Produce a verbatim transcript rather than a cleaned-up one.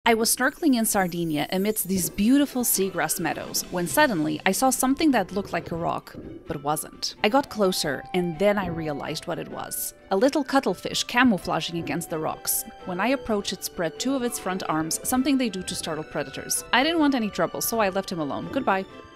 I was snorkeling in Sardinia amidst these beautiful seagrass meadows when suddenly I saw something that looked like a rock, but wasn't. I got closer and then I realized what it was. A little cuttlefish camouflaging against the rocks. When I approached, it spread two of its front arms, something they do to startle predators. I didn't want any trouble, so I left him alone. Goodbye.